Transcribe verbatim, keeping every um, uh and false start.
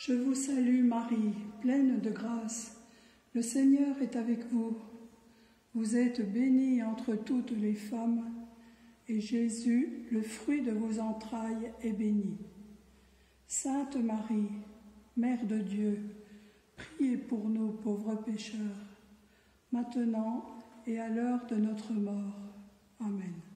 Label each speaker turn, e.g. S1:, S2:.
S1: Je vous salue Marie, pleine de grâce. Le Seigneur est avec vous. Vous êtes bénie entre toutes les femmes, et Jésus, le fruit de vos entrailles, est béni. Sainte Marie, Mère de Dieu, priez pour nous pauvres pécheurs, maintenant et à l'heure de notre mort. Amen.